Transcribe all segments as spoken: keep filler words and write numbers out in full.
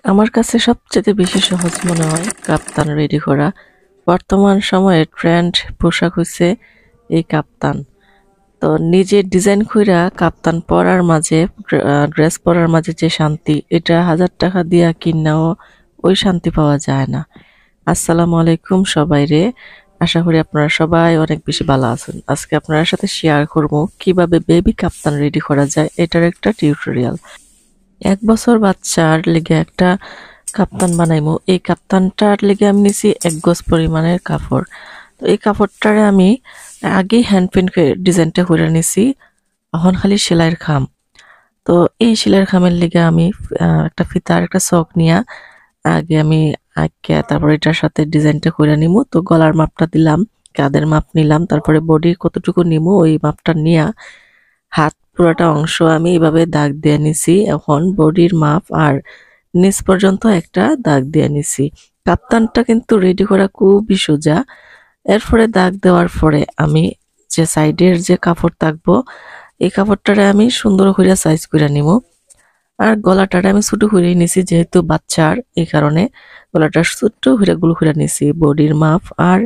আমার কাছে সবচেয়ে বেশি সহজ মনে হয় কাপ্তান রেডি করা। বর্তমান সময়ে ট্রেন্ড পোশাক হইছে এই কাপ্তান। তো নিজে ডিজাইন কইরা কাপ্তান পরার মাঝে ড্রেস পরার মাঝে যে শান্তি, এটা হাজার টাকা দিয়া কিনাও ওই শান্তি পাওয়া যায় না। আসসালামু আলাইকুম সবাইরে, আশা করি আপনারা সবাই অনেক বেশি ভালো আছেন। আজকে আপনার সাথে শেয়ার করব কিভাবে বেবি কাপ্তান রেডি করা যায়, এটার একটা টিউটোরিয়াল। এক বছর বাচ্চার লেগে একটা কাপ্তান বানাইমু। এই কাপ্তানটার লেগে আমি নিছি এক গজ পরিমাণের কাপড়। তো এই কাপড়টারে আমি আগে হ্যান্ড পেন্ট ডিজাইনটা করে নিছি, এখন খালি সেলাইয়ের খাম। তো এই সেলাইয়ের খামের লেগে আমি একটা ফিতার একটা চক নিয়া আগে আমি আঁকে তারপর এটার সাথে ডিজাইনটা করে নিমু। তো গলার মাপটা দিলাম, কাঁধের মাপ নিলাম, তারপরে বডি কতটুকু নিমু ওই মাপটা নিয়া হাত পুরোটা অংশ আমি এভাবে দাগ দিয়ে নিছি। এখন বডির মাপ আর নিচ পর্যন্ত একটা দাগ দিয়ে নিছি। কাপ্তানটা কিন্তু রেডি করা খুবই সোজা। এরপরে দাগ দেওয়ার পরে আমি যে সাইডের যে কাপড় থাকবো এই কাপড়টারে আমি সুন্দর করে সাইজ করে নিব। আর গলাটারে আমি ছোট করে নিছি, যেহেতু বাচ্চার এই কারণে গলাটা ছোট্ট করে গুলো করে নিছি। বডির মাপ আর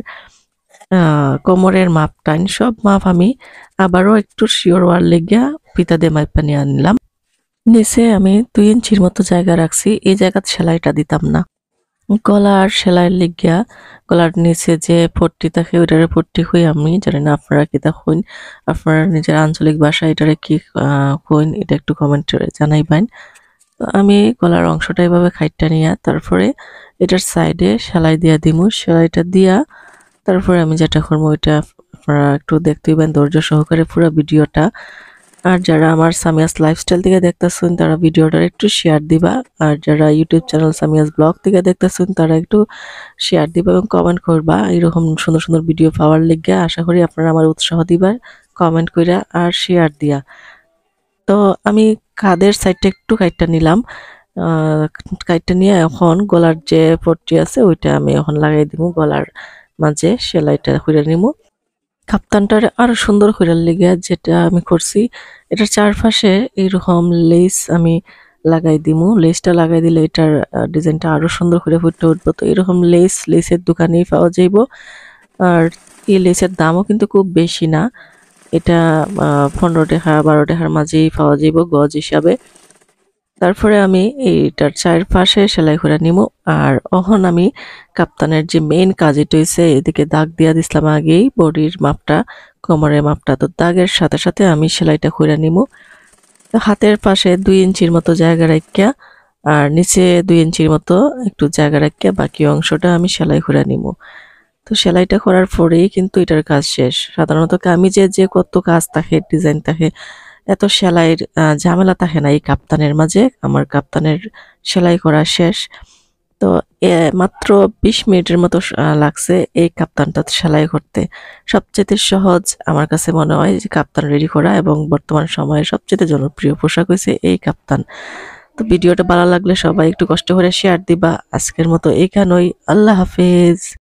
কোমরের মাপ টাইন সব মাপ আমি আবারও একটু শিওর ওয়ার লেগিয়া ফিতা দিয়ে মাইপা নিয়ে আনলাম। নিচে আমি দুই ইঞ্চির মতো জায়গা রাখছি, এই জায়গাতে সেলাইটা দিতাম না। গলার সেলাইয়ের লেগিয়া গলার নিচে যে পট্টি থাকে ওইটারে পট্টি হই, আমি জানি না আপনারা কি তা হইন, আপনারা নিজের আঞ্চলিক ভাষা এটারে কি হইন এটা একটু কমেন্টে জানাইবেন। তো আমি গলার অংশটা এভাবে খাইটটা নিয়ে তারপরে এটার সাইডে সেলাই দিয়া দিমু। সেলাইটা দিয়া তারপরে আমি যেটা করবো ওইটা আপনারা একটু দেখতে পাবেন ধৈর্য সহকারে পুরো ভিডিওটা। আর যারা আমার সামিয়াস লাইফস্টাইল থেকে দেখতেছেন তারা ভিডিওটার একটু শেয়ার দিবা, আর যারা ইউটিউব চ্যানেল সামিয়াস ব্লগ থেকে দেখতেছেন তারা একটু শেয়ার দিবা এবং কমেন্ট করবা এরকম সুন্দর সুন্দর ভিডিও পাওয়ার লেগে। আশা করি আপনারা আমার উৎসাহ দিবার, কমেন্ট কইরা আর শেয়ার দিয়া। তো আমি কাঁধের সাইডটা একটু কাইটটা নিলাম, কাইটটা নিয়ে এখন গলার যে পট্টি আছে ওইটা আমি এখন লাগাই দিব গলার মাঝে, সেলাইটা করে নিব। কাপ্তানটার আরো সুন্দর করে লেগে যেটা আমি করছি এটার চারপাশে এইরকম লেস আমি লাগাই দিমু। লেসটা লাগাই দিলে এটার ডিজাইনটা আরো সুন্দর করে ফুটে উঠবো। তো এরকম লেস লেসের দোকানেই পাওয়া যাইব, আর এই লেসের দামও কিন্তু খুব বেশি না। এটা পনেরো টাকা বারো টাকার মাঝেই পাওয়া যাইব গজ হিসাবে। তারপরে আমি এইটার চারপাশে সেলাই করে নিব। আর এখন আমি কাপ্তানের যে মেইন কাজ এটা হইছে এদিকে দাগ দিয়া দিছিলাম আগেই বডির মাপটা কোমরের মাপটা। তো দাগের সাথে সাথে আমি সেলাইটা করে নিব। হাতের পাশে দুই ইঞ্চির মতো জায়গা রাখিয়া আর নিচে দুই ইঞ্চির মতো একটু জায়গা রাখিয়া বাকি অংশটা আমি সেলাই করে নিব। তো সেলাইটা করার পরেই কিন্তু এটার কাজ শেষ। সাধারণত কামিজে যে কত কাজ থাকে ডিজাইন থাকে এত সেলাইয়ের ঝামেলা থাকে না এই কাপ্তানের মাঝে। আমার কাপ্তানের সেলাই করা শেষ। তো মাত্র বিশ মিনিটের মতো লাগছে এই কাপ্তানটা সেলাই করতে। সবচেয়ে সহজ আমার কাছে মনে হয় যে কাপ্তান রেডি করা, এবং বর্তমান সময়ে সবচেয়ে জনপ্রিয় পোশাক হয়েছে এই কাপ্তান। তো ভিডিওটা ভালো লাগলে সবাই একটু কষ্ট করে শেয়ার দিবা। আজকের মতো এইখানেই, আল্লাহ হাফেজ।